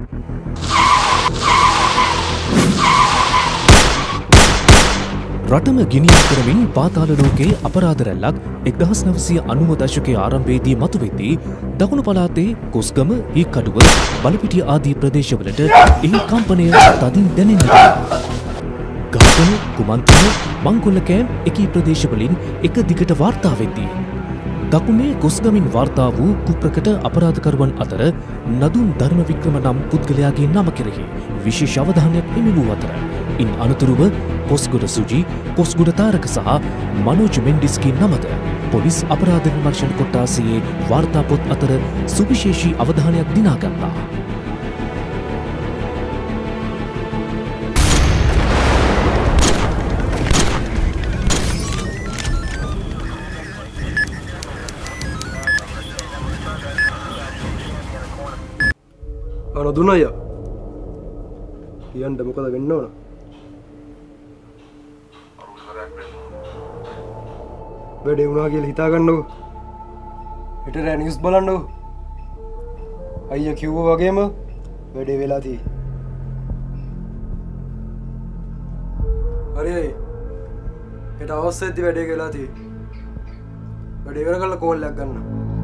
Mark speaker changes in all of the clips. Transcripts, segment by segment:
Speaker 1: රටම ගිනියම් කරමින් පාතාල ලෝකයේ අපරාධ රැල්ලක් 1990 දශකයේ ආරම්භයේදී මතුවෙද්දී දකුණු පළාතේ කොස්ගම, හීකඩුව, බලපිටිය ආදී ප්‍රදේශවලට ඒ කම්පනය තදින් දැනෙන්නට ගාතන, කුමන්ත්‍රණ, මංගොල්ල කෑම් එකී ප්‍රදේශවලින් එක දිගට වාර්තා වෙද්දී දකුණේ කොස්ගමින් වාර්තා වූ කුප්‍රකට අපරාධකරුවන් අතර නදුන් ධර්මවික්‍රම නම් පුද්ගලයාගේ නම කෙරෙහි විශේෂ අවධානයක් හිමි වූ අතර ඉන් අනතුරුව කොස්ගොඩ සුජි, කොස්ගොඩ තාරක සහ මනෝජ් මෙන්ඩිස්ගේ නමද පොලිස් අපරාධ විමර්ශන කොට්ටාසයේ වාර්තා පොත් අතර සුවිශේෂී අවධානයක් දිනාගත්තා.
Speaker 2: දුන අයියා කියන්න මොකද වෙන්න ඕන? වැඩේ වුණා කියලා හිතා ගන්නකො. හෙට රෑ නිවුස් බලන්නකො. අයියා කිව්වා වගේම වැඩේ වෙලා තියෙයි. හරි අයියා. හෙට අවශ්‍යයි වැඩේ වෙලා තියෙයි. වැඩේ ඉවර කරලා කෝල් එකක් ගන්න.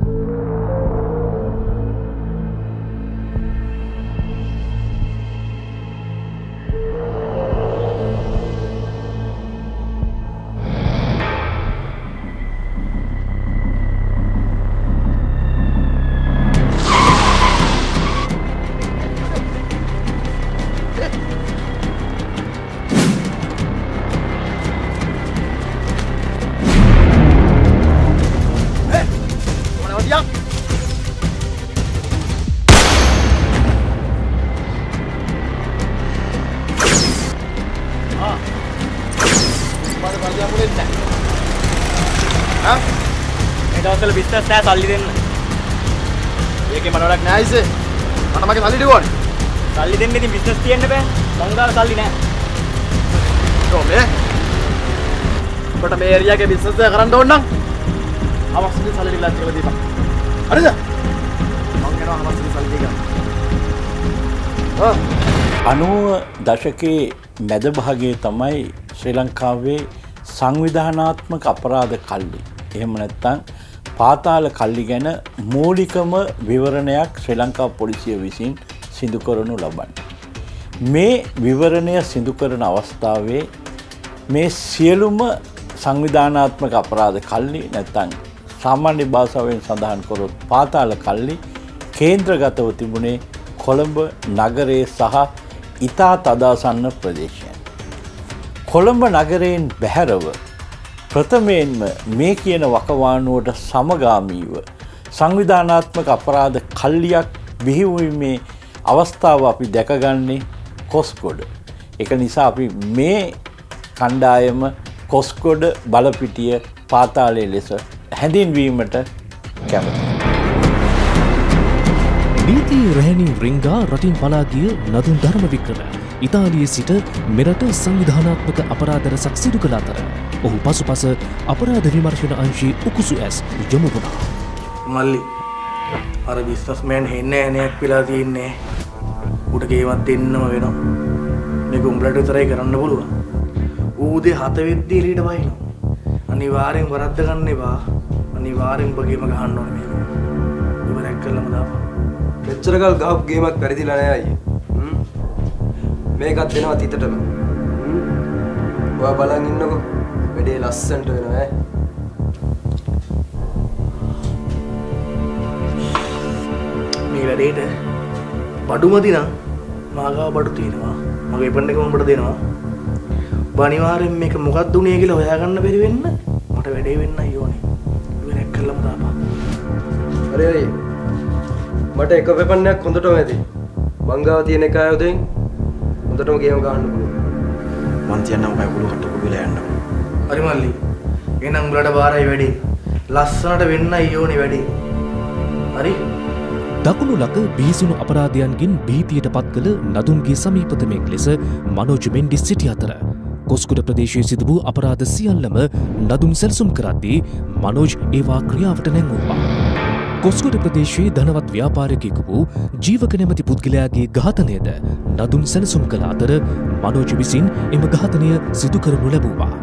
Speaker 3: බිස්නස් නෑ සල්ලි දෙන්න. ඒකේ මොනවද නෑ ඉස්සේ. මට මගේ සල්ලි දෙවන්න. සල්ලි දෙන්න ඉතින් බිස්නස් තියන්න බෑ. මං ගාව සල්ලි නෑ. කොහොමද? ඔබට මේ ඒරියාගේ බිස්නස් එක කරන්න ඕන නම් අවශ්‍ය සල්ලි ටික කියලා දීපන්. හරිද? මං යනවා අවශ්‍ය සල්ලි ටික.
Speaker 4: 90 දශකයේ මැද භාගයේ තමයි ශ්‍රී ලංකාවේ සංවිධානාත්මක අපරාධ කල්ලි. එහෙම නැත්නම් පාතාල කල්ලි ගැන මූලිකම විවරණයක් ශ්‍රී ලංකා පොලිසිය විසින් සිදු කරනු ලබන්නේ. මේ විවරණය සිදු කරන අවස්ථාවේ මේ සියලුම සංවිධානාත්මක අපරාධ කල්ලි නැත්නම් සාමාන්‍ය භාෂාවෙන් සඳහන් කරොත් පාතාල කල්ලි කේන්ද්‍රගතව තිබුණේ කොළඹ නගරයේ සහ ඉතා තදාසන්න ප්‍රදේශයන්. කොළඹ නගරයෙන් බැහැරව ප්‍රථමයෙන්ම මේ කියන වකවානුවට සමගාමීව සංවිධානාත්මක අපරාධ කල්ලියක් බිහිවීමේ අවස්ථාව අපි දැකගන්නේ කොස්ගොඩ. ඒක නිසා අපි මේ කණ්ඩායම කොස්ගොඩ බලපිටිය පාතාලයේ ලෙස හැඳින්වීමට කැමතියි.
Speaker 1: නීති රැහෙනින් රිංගා රටින් පලා ගිය නදුන් ධර්මවික්‍රම ඉතාලියේ සිට මෙරට සංවිධානාත්මක අපරාධ රැසක් සිදු කළ අතර ඔහු පසුපස අපරාධ විමර්ශන අංශයේ උකුසු ඇස් යොමු වුණා.
Speaker 3: මල්ලි අර බිස්නස්මෑන් හෙන්නේ නෑනයක් වෙලා තියෙන්නේ. උට ගේවත් දෙන්නම වෙනවා. මේක උඹලට විතරයි කරන්න පුළුවන්. ඌදේ 7 වෙද්දී එළියට වයින්නවා. අනිවාර්යෙන් වරද්ද ගන්න එපා. අනිවාර්යෙන් බගේම ගහන්න ඕනේ මේක. ඉවරක් කළාම දාපන්.
Speaker 2: මෙච්චර කල් ගහපු ගේමක් පරිදිලා නෑ අයියේ. මේකත් දෙනවා තිතටම. ඔයා බලන් ඉන්නකෝ. වැඩේ ලස්සනට වෙනවා ඈ.
Speaker 3: මේ වැඩේට බඩුමදි නම් මාගාව බඩු තියෙනවා. මගේ ඉපන් එකම උඹට දෙනවා. ඔබ අනිවාර්යෙන් මේක මොකක්ද උනේ කියලා හොයාගන්න බැරි වෙන්න මට වැඩේ වෙන්නයි ඕනේ. ඉවරක් කළාම දාපන්.
Speaker 2: හරි හරි. මට එක වෙපන් එකක් හොඳටම ඇති. මංගාව තියෙන එක ආයුධෙන් හොඳටම ගේම ගන්න පුළුවන්.
Speaker 3: මං කියන්නම් මම කුළු කට කුබිලා යන්න. හරි මල්ලි. එහෙනම් උඹලට බාරයි වැඩේ. ලස්සනට වෙන්නයි ඕනේ වැඩේ. හරි?
Speaker 1: දකුණු ලක බිහිසුණු අපරාධයන්ගෙන් භීතියට පත් කළ නදුන්ගේ සමීපතමෙක් ලෙස මනෝජ් මෙන්ඩිස් සිටි අතර කොස්ගොඩ ප්‍රදේශයේ සිදු වූ අපරාධ සියල්ලම නදුන් සැලසුම් කරද්දී මනෝජ් ඒවා ක්‍රියාවට නැංවුවා. කොස්ගොඩ ප්‍රදේශයේ ධනවත් ව්‍යාපාරිකයෙකු වූ ජීවක නැමැති පුද්ගලයාගේ ඝාතනයද නදුන් සැලසුම් කළ අතර මනෝජ් විසින් එම ඝාතනය සිදු කරනු ලැබුවා.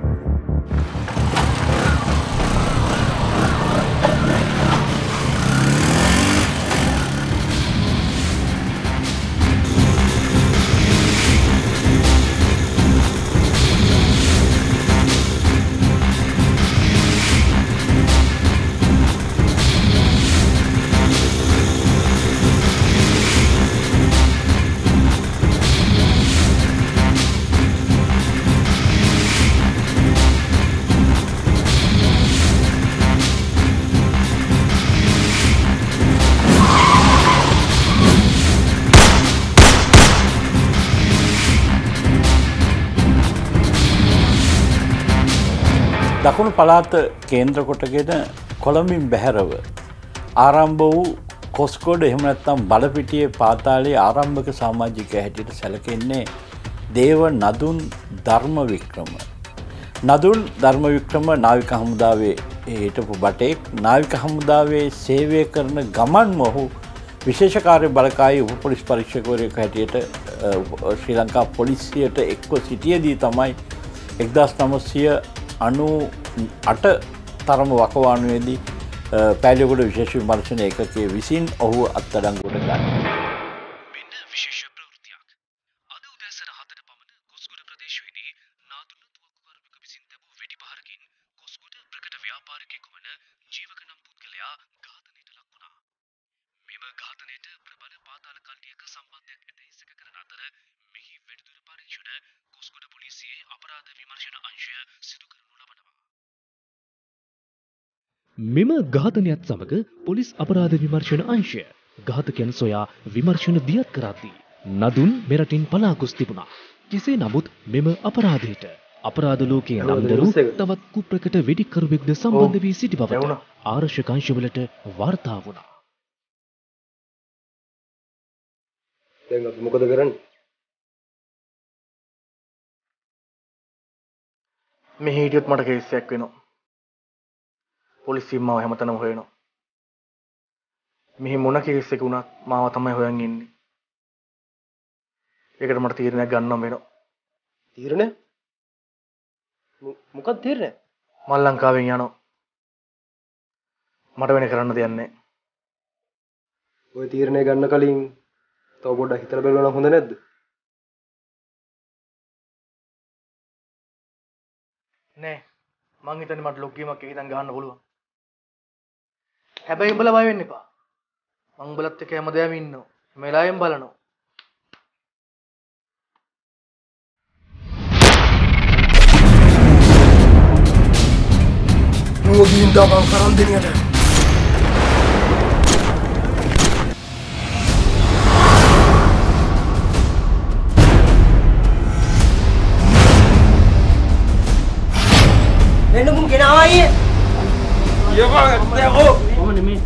Speaker 4: දකුණු පළාත කේන්ද්‍ර කොටගෙන කොළඹින් බැහැරව ආරම්භ වූ කොස්ගොඩ එහෙම නැත්නම් බලපිටියේ පාතාලයේ ආරම්භක සමාජිකයා හැටියට සැලකෙන්නේ දේව නදුන් ධර්මවික්‍රම. නදුන් ධර්මවික්‍රම නාවික හමුදාවේ හිටපු බටෙක්. නාවික හමුදාවේ සේවය කරන ගමන්ම ඔහු විශේෂ කාර්ය බලකායේ උප පොලිස් පරීක්ෂකවරයෙකු හැටියට ශ්‍රී ලංකා පොලිසියට එක්ව සිටියේදී තමයි 1998 තරම වකවානුවේදී පැලියගොඩ විශේෂ විමර්ශන ඒකකයේ විසින් ඔහු අත්අඩංගුවට ගන්නවා.
Speaker 1: මෙන්න විශේෂ ප්‍රවෘත්තියක්. අද උදෑසන 7ට පමණ කොස්ගොඩ ප්‍රදේශයේදී නාදුන තුවක්කුකරුවෙකු විසින් ලැබූ වෙඩි පහරකින් කොස්ගොඩ ප්‍රකට ව්‍යාපාරිකයෙකු වන ජීවක නම් පුද්ගලයා ඝාතනයට ලක් වුණා. මෙම ඝාතනයට ප්‍රබල පාතාල කල්ලියක සම්බන්ධයක් ඇතැයි සැක කරන අතර මෙහි වැඩිදුර පරීක්ෂණ කොස්ගොඩ පොලිසියේ අපරාධ විමර්ශන අංශය සිදු කරනු ලබනවා. මෙම ඝාතනයත් සමග පොලිස් අපරාධ විමර්ශන අංශය ඝාතකයන් සොයා විමර්ශන දියත් කරද්දී නදුන් මෙරටින් පලා ගොස් තිබුණා. කෙසේ නමුත් මෙම අපරාධයට අපරාධ ලෝකයේ නම්දරු තවත් කුප්‍රකට වෙඩිකරුවෙක්ද සම්බන්ධ වී සිටි බවට ආරක්ෂක අංශවලට වාර්තා වුණා.
Speaker 2: දැන් අපි මොකද කරන්නේ?
Speaker 3: මේ හිටියොත් මට කේස් එකක් වෙනවා. පොලිසිය මාව හැමතැනම හොයනවා. මෙහි මොන කේස් එක වුණත් මාව තමයි හොයන් ඉන්නේ. ඒකට මට තීරණයක් ගන්නම වෙනවා.
Speaker 2: තීරණය? මොකක්ද තීරණය?
Speaker 3: මම ලංකාවෙන් යනවා. මට වෙන කරන්න දෙයක් නැහැ.
Speaker 2: ඔය තීරණය ගන්න කලින් තව පොඩ්ඩක් හිතලා බලනවා නම් හොඳ නැද්ද?
Speaker 3: නෑ. මං හිතන්නේ මට ලොක් ගේමක් එක හිතන් ගහන්න පුළුවන්. හැබැයි උඹලා බය වෙන්න එපා. මං උඹලත් එක්ක හැමදාම ඉන්නවා. මෙලායෙන් බලනවා.
Speaker 2: මොදින් දාපන් කරන් දෙනියට.
Speaker 5: එන්න මුන් ගෙනාවා අයියේ.
Speaker 2: යකෝ ඇත්තෝ.
Speaker 5: මම නෙමෙයි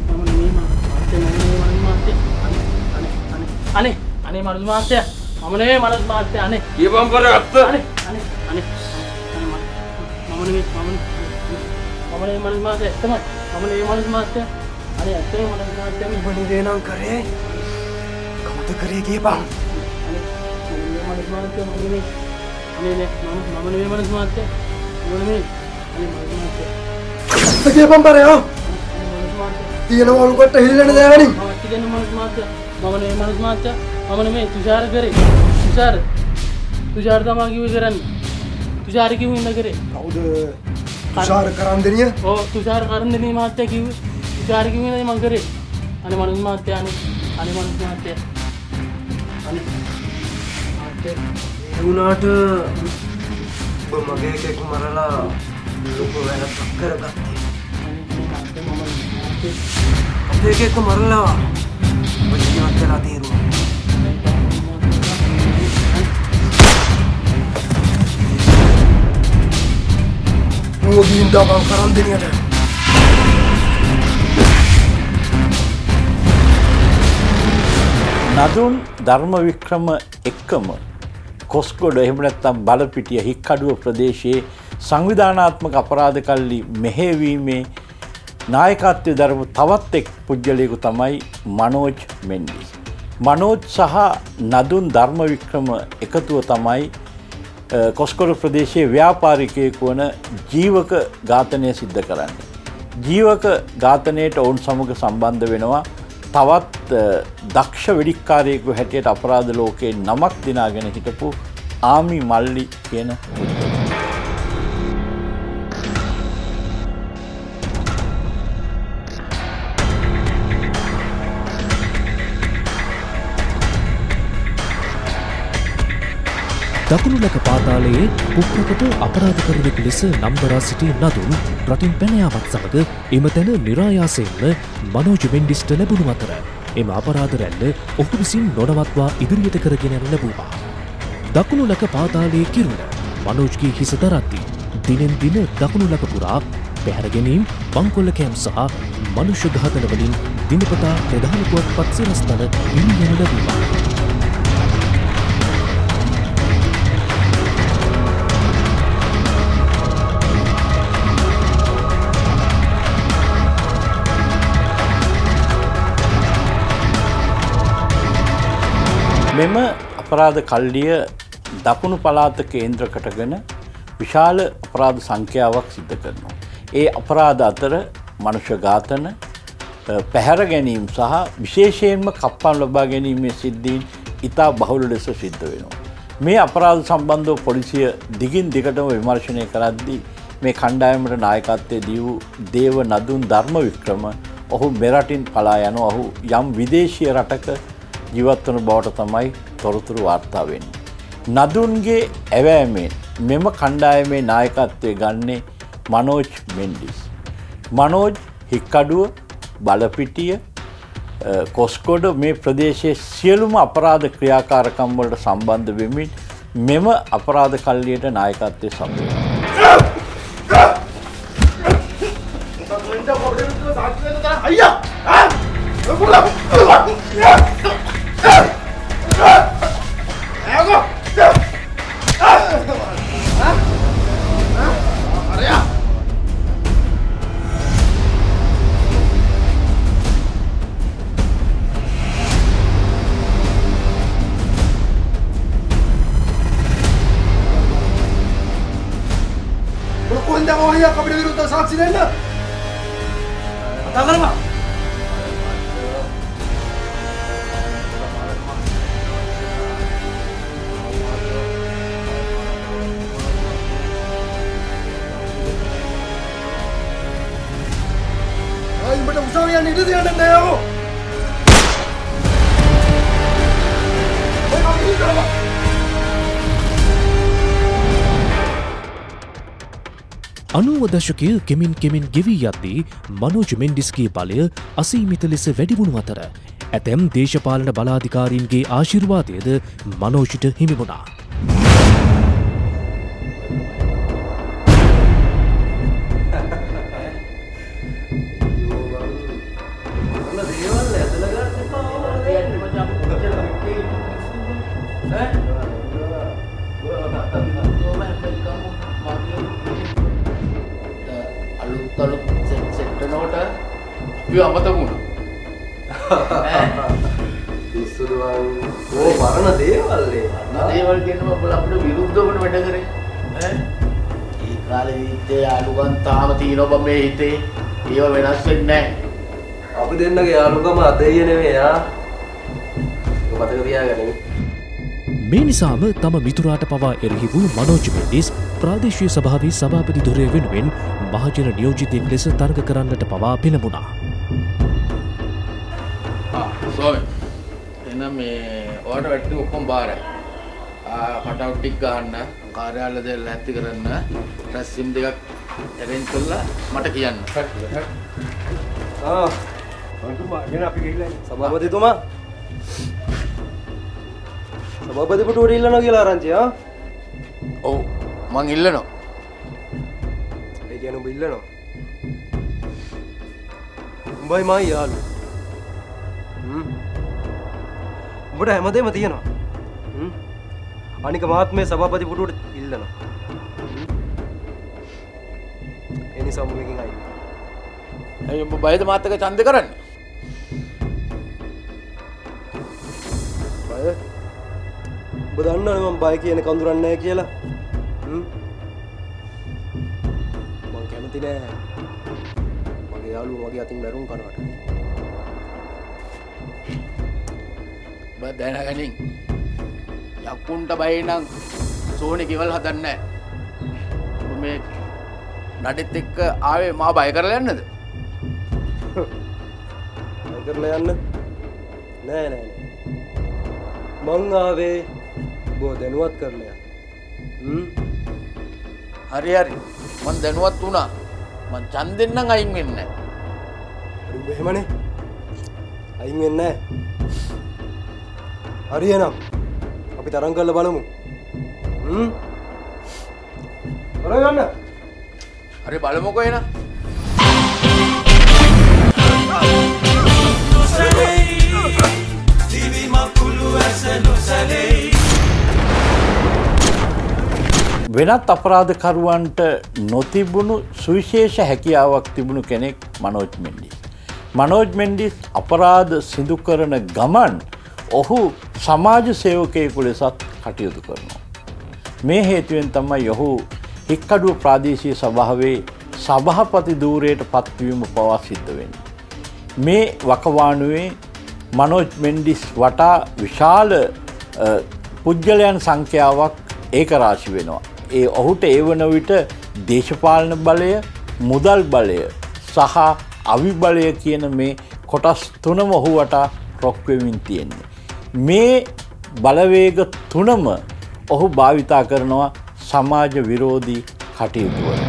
Speaker 5: අනේ මනුස් මාත්‍යා. මම නෙමෙයි මනුස් මාත්‍යා අනේ.
Speaker 2: කියපම් කර අත්ත.
Speaker 5: අනේ මම නෙමෙයි මනුස් මාත්‍යා. තමයි. මම නෙමෙයි මනුස් මාත්‍යා. අනේ ඇත්තේ මනුස් මාත්‍යා මේ
Speaker 2: බණි දේනම් කරේ. කවුද කරේ කියපම්.
Speaker 5: මනුස් මාත්‍යා මම නෙමෙයි. මම නෙමෙයි මනුස් මාත්‍යා. මම නෙමෙයි.
Speaker 2: කියපම් බරයෝ. තියනවලු කොට හිල්ලන දෑවනි.
Speaker 5: මම කියන්නේ මනුස් මාත්‍යා. මම නෙමෙයි මනුස් මාත්‍යා. මම නෙමෙයි තුෂාර කරේ. තුෂාර තමයි කිව්වේ කරන්නේ. තුෂාර කිව්වේ ඉන්න කරේ.
Speaker 2: කවුද? තුෂාර කරන් දෙනිය?
Speaker 5: ඔව් තුෂාර කරන් දෙනිය මාත්‍යා කිව්වේ. තුෂාර කිව්වේ මං කරේ. අනේ මනුස් මාත්‍යා අනේ මනුස් මාත්‍යා. අනේ මාත්‍යා
Speaker 2: ඒ වුණාට ඔබ මගේ එකෙක් මරලා ලොකු වැඩක් කරගත්තේ. අපේ එකෙක් මරලා ඔබ ජීවත් වෙලා තියෙනවා. මොදින් දාපන් කරන් දෙනියට.
Speaker 4: නදුන් ධර්මවික්‍රම එක්කම කොස්ගොඩ එහෙම නැත්නම් බලපිටිය හික්කඩුව ප්‍රදේශයේ සංවිධානාත්මක අපරාධ කල්ලි මෙහෙයවීමේ නායකත්වයේ දරපු තවත් එක් පුද්ගලයෙකු තමයි මනෝජ් මෙන්ඩිස්. මනෝජ් සහ නදුන් ධර්මවික්‍රම එකතුව තමයි කොස්කොඩ ප්‍රදේශයේ ව්‍යාපාරිකයෙකු වන ජීවක ඝාතනය සිද්ධ කරන්නේ. ජීවක ඝාතනයට ඔවුන් සමග සම්බන්ධ වෙනවා තවත් දක්ෂ වෙඩික්කාරයෙකු හැටියට අපරාධ ලෝකයේ නමක් දිනාගෙන හිටපු ආමි මල්ලි කියන පුද්ගලයා.
Speaker 1: දකුණු ලක පාතාලයේ පුක්‍රකට අපරාධකරුවෙකු ලෙස නම්දරා සිටි නදුන් රටින් පැන යාමත් සමග එම තැන නිරායාසයෙන්ම මනෝජ් මෙන්ඩිස්ට ලැබුණු අතර එම අපරාධ රැල්ල ඔහු විසින් නොනවත්වා ඉදිරියට කරගෙන යනු ලැබුවා. දකුණු ලක පාතාලයේ කිරුළ මනෝජ්ගේ හිස දරද්දී දිනෙන් දින දකුණු ලක පුරා පැහැර ගැනීම්, බංකොල්ල කෑම් සහ මනුෂ්‍ය ඝාතන වලින් දිනපතා ප්‍රධාන පුවත්පත් සිරස්තල ඉනි යනු ලැබුවා.
Speaker 4: මෙම අපරාධ කල්ලිය දකුණු පළාත කේන්ද්‍ර කොටගෙන විශාල අපරාධ සංඛ්‍යාවක් සිද්ධ කරනවා. ඒ අපරාධ අතර මනුෂ්‍ය ඝාතන, පැහැර ගැනීම සහ විශේෂයෙන්ම කප්පම් ලබා ගැනීමේ සිද්ධීන් ඉතා බහුල ලෙස සිද්ධ වෙනවා. මේ අපරාධ සම්බන්ධව පොලිසිය දිගින් දිගටම විමර්ශනය කරද්දී මේ කණ්ඩායමට නායකත්වයේ දී වූ දේව නදුන් ධර්මවික්‍රම ඔහු මෙරටින් පලා යනවා. ඔහු යම් විදේශීය රටක ජීවත් වන බවට තමයි තොරතුරු වාර්තා වෙන්නේ. නදුන්ගේ ඇවෑමෙන් මෙම කණ්ඩායමේ නායකත්වයේ ගන්නේ මනෝජ් මෙන්ඩිස්. මනෝජ් හික්කඩුව, බලපිටිය, කොස්කොඩ මේ ප්‍රදේශයේ සියලුම අපරාධ ක්‍රියාකාරකම් වලට සම්බන්ධ වෙමින් මෙම අපරාධ කල්ලියට නායකත්වයේ සම්බන්ධ
Speaker 2: අපිට විරුද්ධව සාක්ෂි දෙන්න. කතා කරමු. උඹට උසාවියන් ඉඳ දෙන්න නෑ.
Speaker 1: අනුව දශකය කෙමින් ගෙවී යද්දී මනෝජ් මෙන්ඩිස්ගේ බලය අසීමිත ලෙස වැඩිවුණු අතර ඇතැම් දේශපාලන බලාධිකාරීන්ගේ ආශිර්වාදයද මනෝජ්ට හිමි වුණා.
Speaker 3: අමතකුණ
Speaker 2: ඉස්සුදුවන් ඕ පරණ දේවල්නේ
Speaker 3: දේවල් කියනවා බල අපිට විරුද්ධවම වැඩ කරේ ඈ ඒ කාලේ විද්‍යාවේ යාළුකම් තාම තියෙනවා බම් මේ හිතේ ඒව වෙනස් වෙන්නේ නැහැ
Speaker 2: අපි දෙන්නගේ යාළුකම අතේය නෙමෙයි යා ඒක මතක තියාගන්න
Speaker 1: මේ නිසාම තම මිතුරාට පවා එරෙහි වූ මනෝජ් මෙන්ඩිස් ප්‍රාදේශීය සභාවේ සභාපති ධුරය වෙනුවෙන් මහජන නියෝජිතයෙක් ලෙස තරග කරන්නට පවා පෙළඹුණා.
Speaker 3: එහෙනම් මේ ඔයාලට වැටි ඔක්කොම බාරයි. කටවුට් ටික ගන්න, කාර්යාලය දෙන්න ඇත්ති කරන්න, රැස්සිම් දෙකක් ඇරේන්ජ් කරලා මට කියන්න.
Speaker 2: ගෙන අපි ගිහිල්ලා සභාපතිතුමා. සභාපති පුටුවට ඉල්ලනවා කියලා ආරංචි ආ?
Speaker 3: ඔව් මං ඉල්ලනවා.
Speaker 2: ඒ කියන්නේ උඹ ඉල්ලනවා. උඹයි මයි යාළුවෝ. උඹට හැමදේම තියෙනවා. අනික මාත් මේ සභාපති පුටුවට ඉල්ලනවා. ඒ නිසා උඹ මේකෙන් අයින්.
Speaker 4: ඇයි ඔබ බයද මාත් එක්ක ඡන්දේ කරන්නේ?
Speaker 2: බය? ඔබ දන්නවනේ මම බය කියන කඳුරන්නේ නැහැ කියලා. මම කැමති නෑ. මගේ යාළුවෝ මගේ අතින් මැරුම් කනවට.
Speaker 4: ඔබ දැනගනින්. යක්කුන්ට බය නම් සෝනි කිවල් හදන්නේ නැහැ. ඔබ මේ නඩෙත් එක්ක ආවේ මා බය කරලා යන්නද?
Speaker 2: බය කරලා යන්න? නෑ. මං ආවේ බෝ දැනුවත් කරලා යන්න.
Speaker 4: හරි. මං දැනුවත් වුණා. මං ඡන්දෙන් නම් අයින් වෙන්නේ නැහැ.
Speaker 2: හරි එහෙමනේ. අයින් වෙන්නේ නැහැ. හරි එහෙනම්. අපි තරම් කරලා බලමු. කරගන්න.
Speaker 4: හරි බලමුකෝ එහෙනම්. වෙනත් අපරාධකරුවන්ට නොතිබුණු සුවිශේෂ හැකියාවක් තිබුණු කෙනෙක් මනෝජ් මෙන්ඩිස්. මනෝජ් මෙන්ඩිස් අපරාධ සිදු කරන ගමන් ඔහු සමාජ සේවකයෙකු ලෙසත් කටයුතු කරනවා. මේ හේතුවෙන් තමයි ඔහු හික්කඩුව ප්‍රාදේශීය සභාවේ සභාපති ධූරයට පත්වීම පවා සිද්ධ වෙන්නේ. මේ වකවානුවේ මනෝජ් මෙන්ඩිස් වටා විශාල පුද්ගලයන් සංඛ්‍යාවක් ඒකරාශි වෙනවා. ඒ ඔහුට ඒ වන විට දේශපාලන බලය, මුදල් බලය සහ අවිබලය කියන මේ කොටස් තුනම ඔහු වටා රොක් වෙමින් තියෙන්නේ. මේ බලවේග තුනම ඔහු භාවිතා කරනවා සමාජ විරෝධී කටයුතු වලට.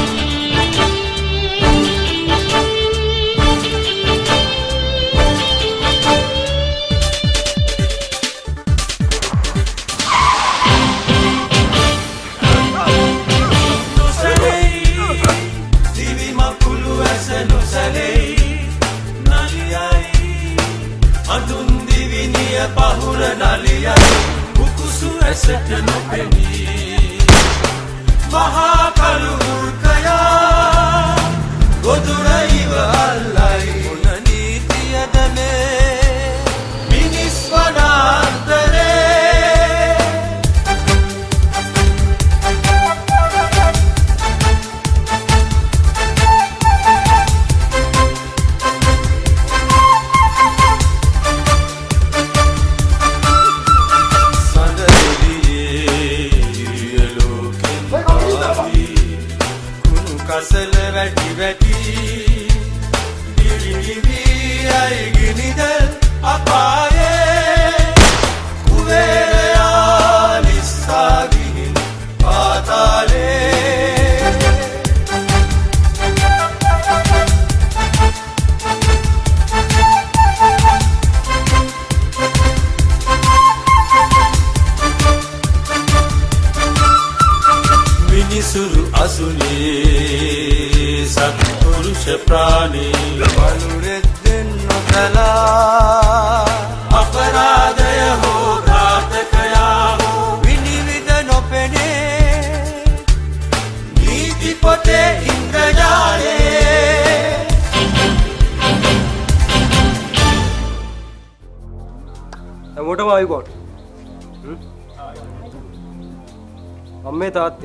Speaker 2: අම්මේ තාත්තේ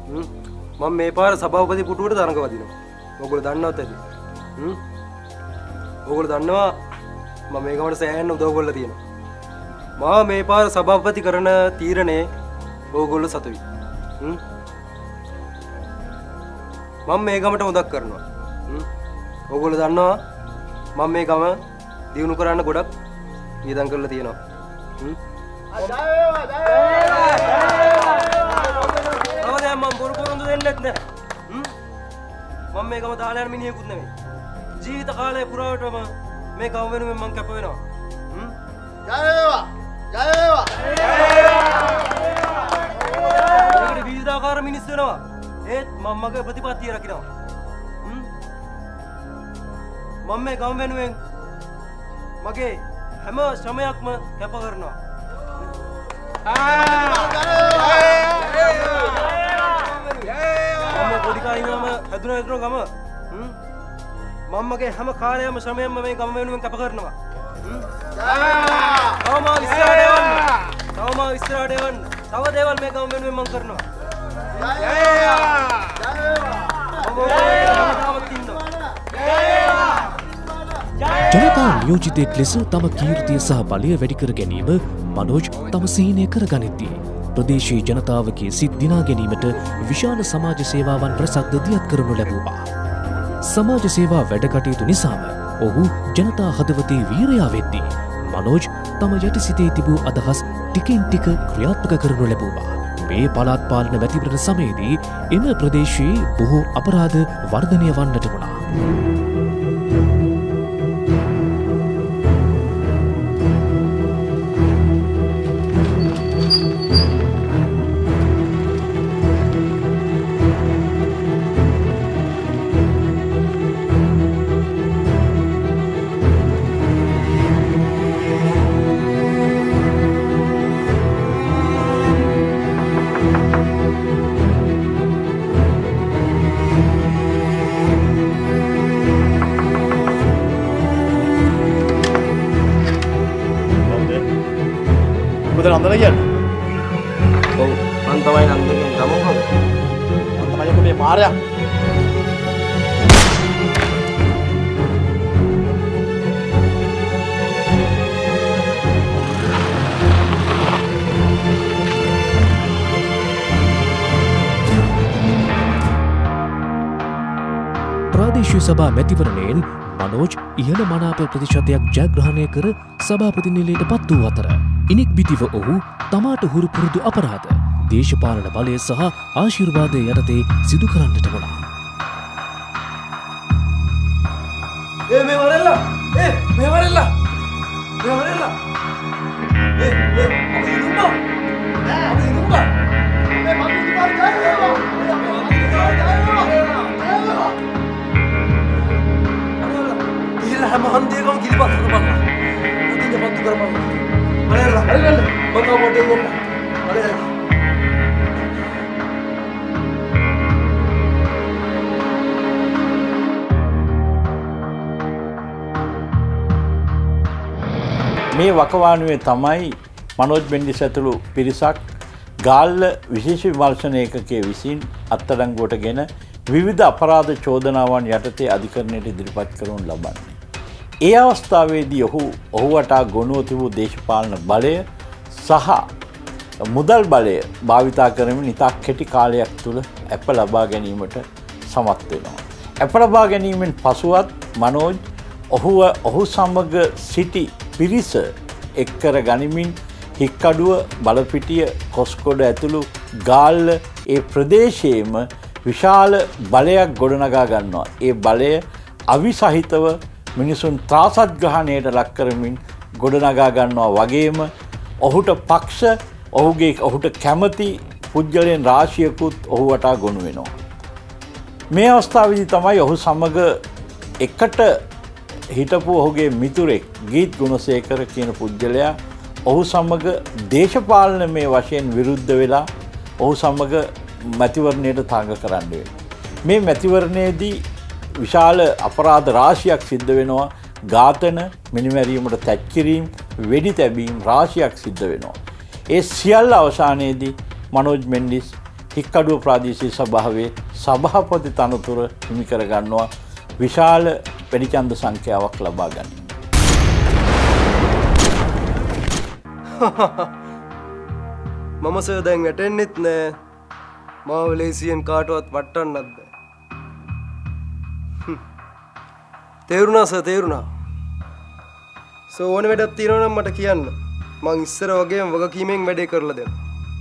Speaker 2: මම මේ පාර සභාපති පුටුවට තරඟ වදිනවා. ඔයගොල්ලෝ දන්නවද ඇති? ඔයගොල්ලෝ දන්නවා මම මේ ගමට සෑහෙන උදව් කරලා තියෙනවා. මම මේ පාර සභාපති කරන තීරණේ ඕගොල්ලෝ සතුයි. මම මේ ගමට හොදක් කරනවා. ඕගොල්ලෝ දන්නවා මම මේ ගම දියුණු කරන්න ගොඩක් වියදම් කරලා තියෙනවා. මම බොරු පොරොන්දු දෙන්නෙත් නෑ. මම මේ ගම දාලා යන මිනිහෙකුත් නෙමෙයි. ජීවිත කාලය පුරාවටම මේ ගම වෙනුවෙන් මම කැප වෙනවා. ජය වේවා! ජය වේවා! මේකට විවිධාකාර මිනිස්සු වෙනවා. ඒත් මම මගේ ප්‍රතිපත්තිය රකිනවා. මම මේ ගම වෙනුවෙන් මගේ හැම ශ්‍රමයක්ම කැප කරනවා. පොඩි කායිනම හැදුන ගම මම්මගේ හැම කාලයම ශ්‍රමයෙන්ම මේ ගම වෙනුවෙන් කැප කරනවා. තවම ඉස්සරහට යවන්න. තව දේවල් මේ ගම වෙනුවෙන් මම කරනවා.
Speaker 1: ජනතා නියෝජිතයෙක් ලෙස තම කීර්තිය සහ බලය වැඩි කර ගැනීම මනෝජ් තම සිහිනය කර ගනිද්දී ප්‍රදේශයේ ජනතාවගේ සිත් දිනා ගැනීමට විශාල සමාජ සේවාවන් රැසක් දියත් කරනු ලැබුවා. සමාජ සේවා වැඩ කටයුතු නිසාම ඔහු ජනතා හදවතේ වීරයා වෙද්දී මනෝජ් තම යටිසිතේ තිබූ අදහස් ටිකින් ටික ක්‍රියාත්මක කරනු ලැබුවා. මේ පළාත් පාලන මැතිවරණ සමයේදී එම ප්‍රදේශයේ බොහෝ අපරාධ වර්ධනය වන්නට වුණා.
Speaker 3: නන්දන කියන්නේ.
Speaker 2: ඔව් මං තමයි නන්දනගේ ගමන් කවුද?
Speaker 3: මං තමයි මේ මාරයා.
Speaker 1: ප්‍රාදේශීය සභා මැතිවරණයෙන් මනෝජ් ඉහළ මනාප ප්‍රතිශතයක් ජයග්‍රහණය කර සභාපති නිලයට පත් වූ අතර ඉනික් බිතිව ඔහු තමාට හුරු පුරුදු අපරාධ දේශපාලන බලය සහ ආශිර්වාදය යටතේ සිදු කරන්නට වුණා.
Speaker 2: මේ වරෙල්ලා අපි ඉන්නවා මේ මන්දුති පාර ජය වේවා හැම හන්දියකම කිලිපත් කරපන්. මුදින්ද පත්තු කරපන්. බලයල්ලා. මම මොඩේ යන්න. බලයල්ලා.
Speaker 4: මේ වකවානුවේ තමයි මනෝජ් බෙන්ඩිස් ඇතුළු පිරිසක් ගාල්ල විශේෂ විමර්ශන ඒකකයේ විසින් අත්අඩංගුවටගෙන විවිධ අපරාධ චෝදනාවන් යටතේ අධිකරණයට ඉදිරිපත් කරනු ලබන්නේ. ඒ අවස්ථාවේදී ඔහු වටා ගොනුව තිබූ දේශපාලන බලය සහ මුදල් බලය භාවිතා කරමින් ඉතා කෙටි කාලයක් තුළ ඇප ලබා ගැනීමට සමත් වෙනවා. ඇප ලබා ගැනීමෙන් පසුවත් මනෝජ් ඔහු සමග සිටි පිරිස එක්කර ගනිමින් හික්කඩුව බලපිටිය කොස්කොඩ ඇතුළු ගාල්ල ඒ ප්‍රදේශයේම විශාල බලයක් ගොඩනගා ගන්නවා. ඒ බලය අවිසහිතව මිනිසුන් ත්‍රාසජ්ග්‍රහණයට ලක් කරමින් ගොඩනගා ගන්නවා වගේම ඔහුට පක්ෂ ඔහුට කැමති පුද්ගලයන් රාශියකුත් ඔහු වටා ගොනු වෙනවා. මේ අවස්ථාවේදී තමයි ඔහු සමග එකට හිටපු ඔහුගේ මිතුරෙක් ගීත් ගුණසේකර කියන පුද්ගලයා ඔහු සමග දේශපාලනමය වශයෙන් විරුද්ධ වෙලා ඔහු සමග මැතිවරණයට තාඟ කරන්න වෙනවා. මේ මැතිවරණයේදී විශාල අපරාධ රාශියක් සිද්ධ වෙනවා. ඝාතන, මිනිමැරීමට තැත්කිරීම, වෙඩි තැබීම් රාශියක් සිද්ධ වෙනවා. ඒ සියල්ල අවසානයේදී මනෝජ් මෙන්ඩිස් හික්කඩුව ප්‍රාදේශීය සභාවේ සභාපති තනතුර හිමි කර ගන්නවා. විශාල පෙඩිචන්ද සංඛ්‍යාවක් ලබා ගනී.
Speaker 2: මම සර් දැන් වැටෙන්නෙත් නෑ. මාව ලේසියෙන් කාටවත් වට්ටන්නත් බෑ. තේරුණා සර් තේරුණා. සර් ඕන වැඩක් තියෙනවා නම් මට කියන්න. මං ඉස්සර වගේම වගකීමෙන් වැඩේ කරලා දෙන්න.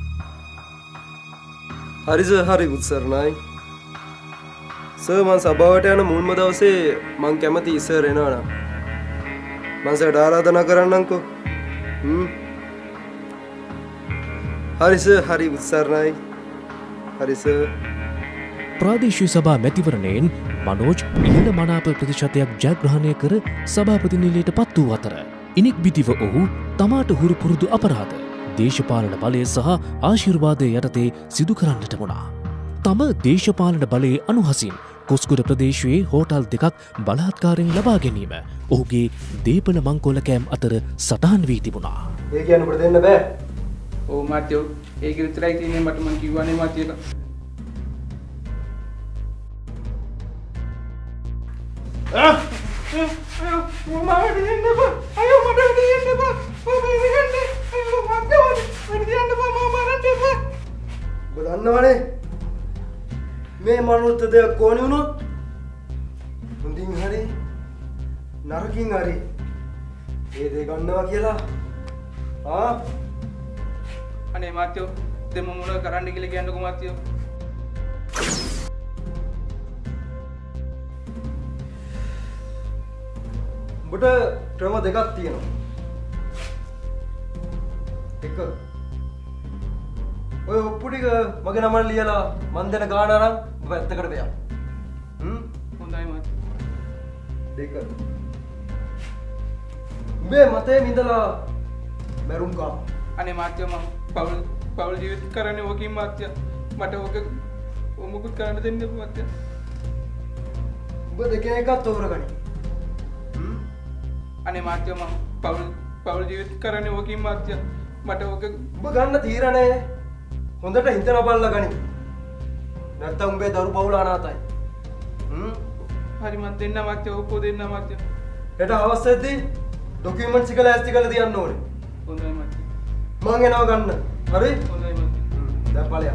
Speaker 2: හරි සර් හරි උත්සරණයි. සර් මං සභාවට යන මුල්ම දවසේ මං කැමති ඉස්සර එනවා නම් මං සර්ට ආරාධනා කරන්නම්කෝ. හරි සර් හරි උත්සරණයි. හරි සර්.
Speaker 1: ප්‍රාදේශීය සභා මැතිවරණයෙන් මනෝජ් ඉහළ මනාප ප්‍රතිශතයක් ජයග්‍රහණය කර සභාපති නිලයට පත් වූ අතර ඉනික් බිතිව ඔහු තමාට හුරු පුරුදු අපරාධ දේශපාලන බලය සහ ආශිර්වාදය යටතේ සිදු කරන්නට වුණා. තම දේශපාලන බලයේ අනුහසින් කොස්ගොඩ ප්‍රදේශයේ හෝටල් දෙකක් බලාත්කාරයෙන් ලබා ගැනීම ඔහුගේ දීපල මංකොල්ල කෑම් අතර සටහන් වී තිබුණා.
Speaker 2: ඒ කියන්නේ අපිට දෙන්න බෑ.
Speaker 6: ඕ මාත්‍යෝ ඒක විතරයි තියෙන්නේ මට මං කිව්වනේ මාත්‍යලා.
Speaker 2: දන්නවනේ මේ මනුස්ස දෙයක් කොහොනේ වුණොත් හොඳින් හරි නරකින් හරි ඒ දේ ගන්නවා කියලා
Speaker 6: අනේ මාත්‍යෝ දෙම මොන කරන්න කියලා කියන්නකෝ මාත්‍යෝ.
Speaker 2: ඔබට ක්‍රම දෙකක් තියෙනවා. එක ඔය ඔප්පු ටික මගේ නමට ලියලා මන් දෙන ගාන අරන් පැත්තකට බෑ.
Speaker 6: හොඳයි මාත්‍යෝ.
Speaker 2: දෙක උඹේ මතේ මිදලා මරුම් කා.
Speaker 6: අනේ මාත්‍යෝ මම පවුල් ජීවිත කරන්නේ ඕකින් මාත්‍යෝ. මට ඕක මොකුත් කරන්න දෙන්න මාත්‍යෝ.
Speaker 2: උඹ දෙකෙන් එකක් තෝරගනි.
Speaker 6: අනේ මාත්‍යෝ මම පවුල් ජීවිත කරන්නේ ඕකින් මාත්‍යෝ. මට ඕක
Speaker 2: උඹ ගන්න තීරණය හොඳට හිතලා බලලා ගනි. නැත්තම් උඹේ දරු පවුල අනාතයි.
Speaker 6: හරි මන් දෙන්න මාත්‍යෝ ඔක්කො දෙන්න මාත්‍යෝ.
Speaker 2: හෙට හවස් වෙද්දී ඩොකියුමන්ට්ස් එක ලෑස්ති කරලා තියන්න ඕනේ.
Speaker 6: හොඳයි මාත්‍යෝ.
Speaker 2: මං එනවා ගන්න. හරි?
Speaker 6: හොඳයි මාත්‍යෝ.
Speaker 2: දැන් ඵලයක්.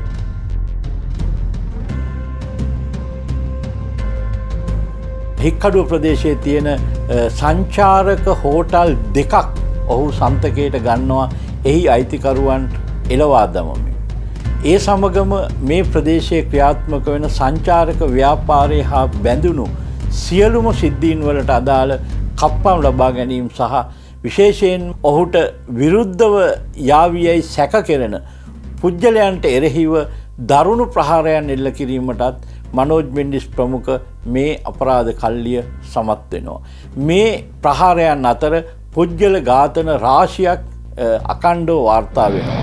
Speaker 4: හික්කඩුව ප්‍රදේශයේ තියෙන සංචාරක හෝටල් දෙකක් ඔහු සන්තකයට ගන්නවා එහි අයිතිකරුවන් එළවා දමමින්. ඒ සමගම මේ ප්‍රදේශයේ ක්‍රියාත්මක වෙන සංචාරක ව්‍යාපාරය හා බැඳුණු සියලුම සිද්ධීන් වලට අදාළ කප්පම් ලබා ගැනීම සහ විශේෂයෙන් ඔහුට විරුද්ධව යාවියයි සැක කෙරෙන පුද්ගලයන්ට එරෙහිව දරුණු ප්‍රහාරයන් එල්ල කිරීමටත් මනෝජ් මෙන්ඩිස් ප්‍රමුඛ මේ අපරාධ කල්ලිය සමත් වෙනවා. මේ ප්‍රහාරයන් අතර පුද්ගල ඝාතන රාශියක් අකණ්ඩව වාර්තා වෙනවා.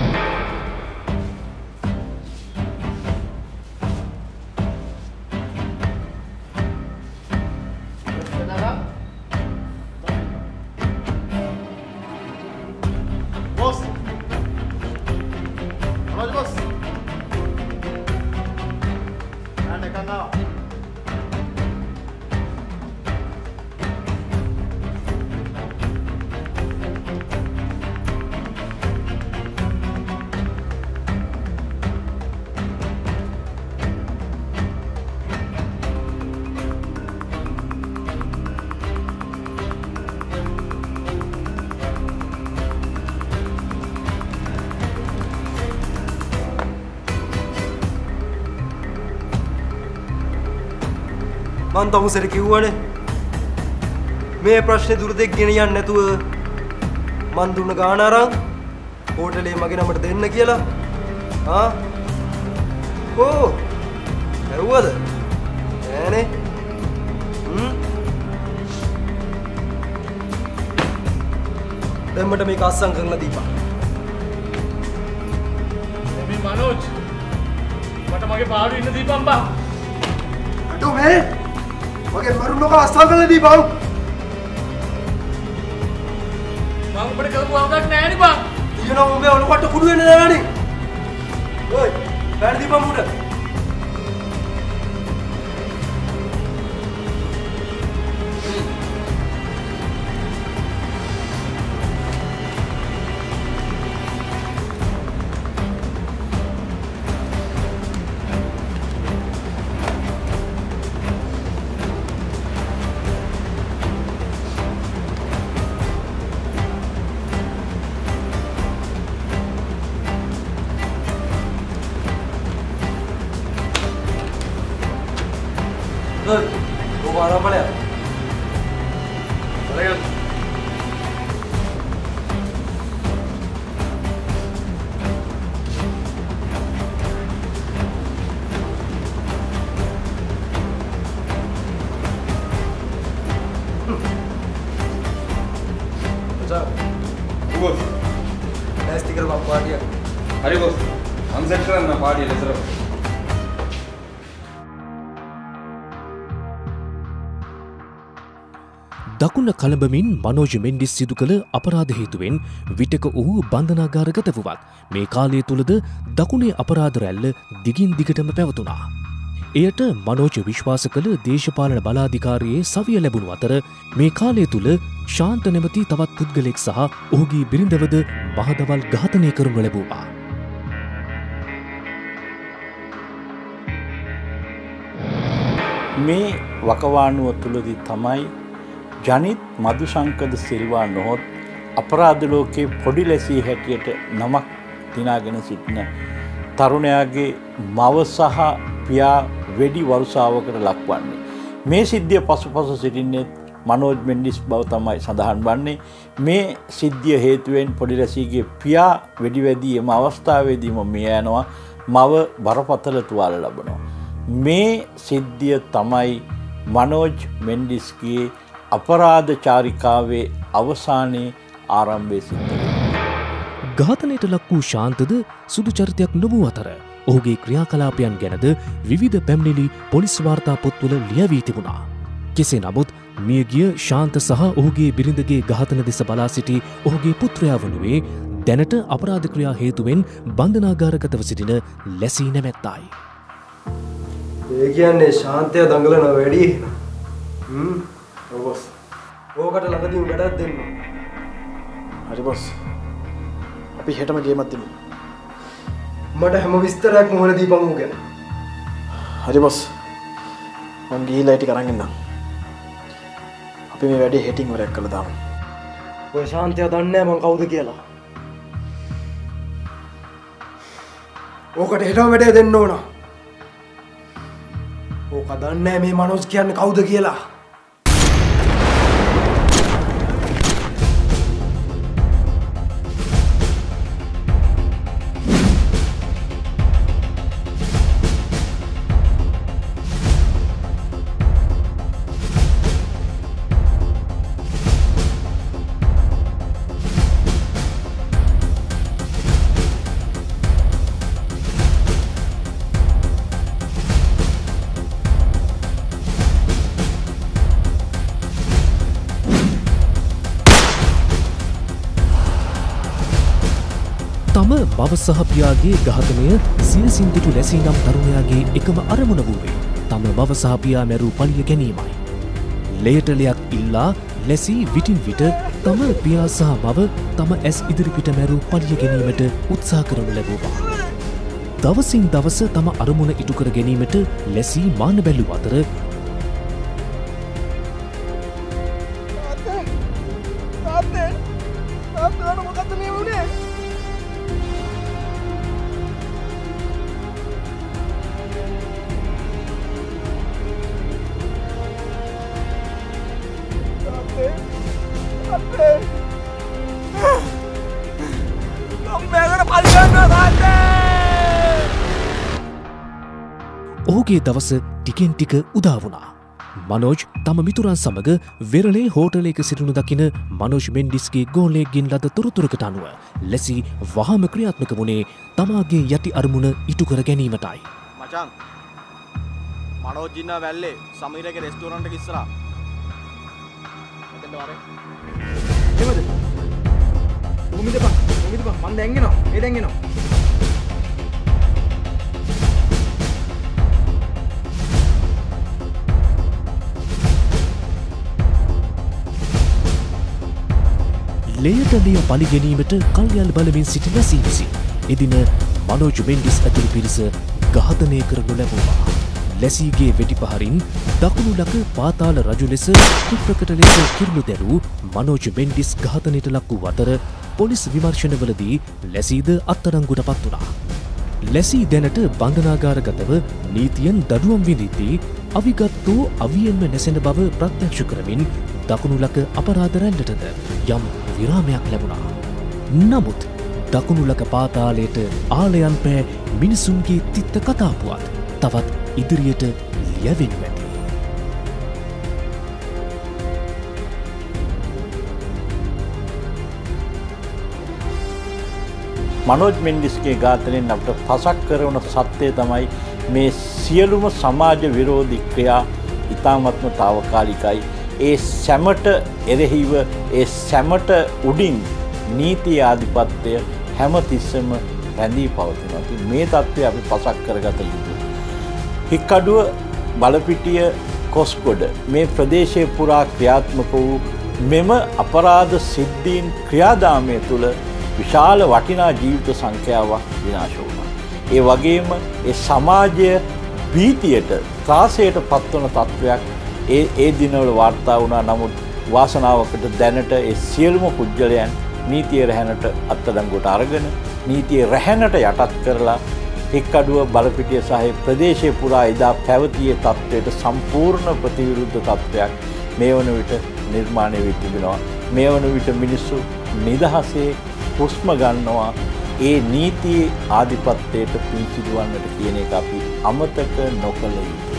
Speaker 2: මං තමුසෙට කිව්වනේ මේ ප්‍රශ්නේ දුර දෙක ගෙනියන්න නැතුව මං දුන්න ගාන අරන් හෝටලේ මගේ නමට දෙන්න කියලා. ඕ ඇහුවද? නෑනේ. දැන් මට මේක අස්සම් කරලා දීපන්.
Speaker 5: මේ මනෝජ් මට මගේ පාඩු ඉන්න දීපන් බා.
Speaker 2: අඩෝ මේ මගේ මරුණක අස්සම් කරලා දීපන්.
Speaker 5: මම ඔබට කරපු අවුලක් නෑනේ බා.
Speaker 2: ඊයනෝ උඹේ ඔලුවට කුඩු වෙන්නේ නෑනේ. ඔය බෑඩ දීපන් මුඩ. वो बारह पड़े चलेगा अच्छा
Speaker 7: बोस
Speaker 2: ऐसे कर बाप पार्टी
Speaker 7: अरे बोस हम सेक्टर ना पार्टी ले सर
Speaker 1: දකුණ කළඹමින් මනෝජ් මෙන්ඩිස් සිදු කළ අපරාධ හේතුවෙන් විටක ඔහු බන්ධනාගාරගත වුවත් මේ කාලය තුළද දකුණේ අපරාධ රැල්ල දිගින් දිගටම පැවතුණා. එයට මනෝජ් විශ්වාස කළ දේශපාලන බලාධිකාරියේ සවිය ලැබුණු අතර මේ කාලය තුළ ශාන්ත නැමති තවත් පුද්ගලෙක් සහ ඔහුගේ බිරිඳවද මහදවල් ඝාතනය කරනු ලැබුවා.
Speaker 4: මේ වකවානුව තුළදී තමයි ජනිත් මදුශංකද සිල්වා නොහොත් අපරාධ ලෝකයේ පොඩි ලැසී හැටියට නමක් දිනාගෙන සිටින තරුණයාගේ මව සහ පියා වෙඩි වරුසාවකට ලක්වන්නේ. මේ සිද්ධිය පසුපස සිටින්නේ මනෝජ් මෙන්ඩිස් බව තමයි සඳහන් වන්නේ. මේ සිද්ධිය හේතුවෙන් පොඩි ලැසීගේ පියා වෙඩි වැදී එම අවස්ථාවේදීම මිය යනවා. මව බරපතල තුවාල ලබනවා. මේ සිද්ධිය තමයි මනෝජ් මෙන්ඩිස්ගේ අපරාධ චාරිකාවේ අවසානයේ ආරම්භය සිද්ධ වෙන්නේ.
Speaker 1: ඝාතනයට ලක් වූ ශාන්තද සුදු චරිතයක් නොවූ අතර ඔහුගේ ක්‍රියාකලාපයන් ගැනද විවිධ පැමිණිලි පොලිස් වාර්තා පොත්වල ලියවී තිබුණා. කෙසේ නමුත් මියගිය ශාන්ත සහ ඔහුගේ බිරිඳගේ ඝාතන දෙස බලා සිටි ඔහුගේ පුත්‍රයා වනුයේ දැනට අපරාධ ක්‍රියා හේතුවෙන් බන්ධනාගාරගතව සිටින ලැසී නැමැත්තායි.
Speaker 2: ඒ කියන්නේ ශාන්තය දඟලන වැඩි. බොස්. ඕකට ළඟදී වැඩක් දෙන්න.
Speaker 3: හරි බොස්. අපි හෙටම ගේමක් දෙමු.
Speaker 2: මට හැම විස්තරයක් මොහොන දීපන් ඌ ගැන.
Speaker 3: හරි බොස්. මං ගිහිල්ලා ටික අරන් එන්නම්. අපි මේ වැඩේ හෙටින් වරයක් කළා දාමු.
Speaker 2: ඔය ශාන්තය දන්නේ නැහැ මං කවුද කියලා. ඕකට හෙටම වැඩේ දෙන්න ඕන. ඕක දන්නේ මේ මනෝජ් කියන්නේ කවුද කියලා.
Speaker 1: තම මව සහ පියාගේ ඝාතනය සියසින් දුටු ලැසී නම් තරුණයාගේ එකම අරමුණ වූවේ තම මව සහ පියා මැරූ පලිය ගැනීමයි. ලෙයට ලෙයක් ඉල්ලා ලැසී විටින් විට තම පියා සහ මව තම ඇස් ඉදිරිපිට මැරූ පලිය ගැනීමට උත්සාහ කරනු ලැබුවා. දවසින් දවස තම අරමුණ ඉටු කර ගැනීමට ලැසී මාන බැලූ අතර ඔහුගේ දවස ටිකෙන් ටික උදා වුණා. මනෝජ් තම මිතුරන් සමග වෙරළේ හෝටලයක සිටිනු දකින මනෝජ් මෙන්ඩිස්ගේ ගෝලයෙක්ගෙන් ලද තොරතුරකට අනුව ලැසී වහාම ක්‍රියාත්මක වුණේ තමාගේ යටි අරමුණ ඉටු කර ගැනීමටයි.
Speaker 3: මචං මනෝජ් ඉන්නා වැල්ලේ සමීරගේ රෙස්ටෝරන්ට් එක ඉස්සරහා. මෙතෙන්ට වරේ. එමෙද? උමිදපන් මන් දැන් එනවා. මේ දැන් එනවා.
Speaker 1: ලෙයට ලිය පලි ගැනීමට කල්යල් බලමින් සිටි ලැසී විසින් එදින මනෝජ් මෙන්ඩිස් ඇතුළු පිරිස ඝාතනය කරනු ලැබුවා. ලැසීගේ වෙඩි පහරින් දකුණු ලක පාතාල රජු ලෙස කුප්‍රකට ලෙස කිරුළු දැරූ මනෝජ් මෙන්ඩිස් ඝාතනයට ලක් වූ අතර පොලිස් විමර්ශනවලදී ලැසීද අත්අඩංගුවට පත් වුණා. ලැසී දැනට බන්ධනාගාරගතව නීතියෙන් දඩුවම් විඳිද්දී අවිගත් වූ අවියෙන්ම නැසෙන බව ප්‍රත්‍යක්ෂ කරමින් දකුණු ලක අපරාධ රැල්ලටද යම් විරාමයක් ලැබුණා. නමුත් දකුණු ලක පාතාලයට ආලයන් පෑ මිනිසුන්ගේ තිත්ත කතාපුවත් තවත් ඉදිරියට ලියවෙනු ඇත.
Speaker 4: මනෝජ් මෙන්ඩිස්ගේ ඝාතනයෙන් අපට පසක් කරන සත්‍යය තමයි මේ සියලුම සමාජ විරෝධී ක්‍රියා ඉතාමත්ම తాවකාලිකයි. ඒ සැමට එරෙහිව ඒ සැමට උඩින් නීති ආධිපත්‍යය හැමතිස්සෙම රැඳී පවතිනවා. ඉතින් මේ தත්ත්වය අපි පසක් කරගත යුතුයි. හික්කඩුව, බලපිටිය, කොස්ගොඩ මේ ප්‍රදේශයේ පුරා ක්‍රියාත්මක වූ මෙම අපරාධ සිද්ධීන් ක්‍රියාදාමය තුළ විශාල වටිනා ජීවිත සංඛ්‍යාවක් විනාශ වුණා. ඒ වගේම ඒ සමාජය භීතියට, ත්‍රාසයට පත්වන තත්ත්වයක් ඒ දිනවල වාර්තා වුණා. නමුත් වාසනාවකට දැනට ඒ සියලුම පුද්ගලයන් නීතිය රැහැනට අත්අඩංගුවට අරගෙන නීතිය රැහැනට යටත් කරලා හික්කඩුව, බලපිටිය සහ ප්‍රදේශයේ පුරා එදා පැවතියේ තත්ත්වයට සම්පූර්ණ ප්‍රතිවිරුද්ධ තත්ත්වයක් මේ වන විට නිර්මාණය වී තිබෙනවා. මේ වන විට මිනිස්සු නිදහසේ හුස්ම ගන්නවා. ඒ නීතියේ ආධිපත්‍යයට පිළිසිදුවන්නට කියන එක අපි අමතක නොකළ යුතුයි.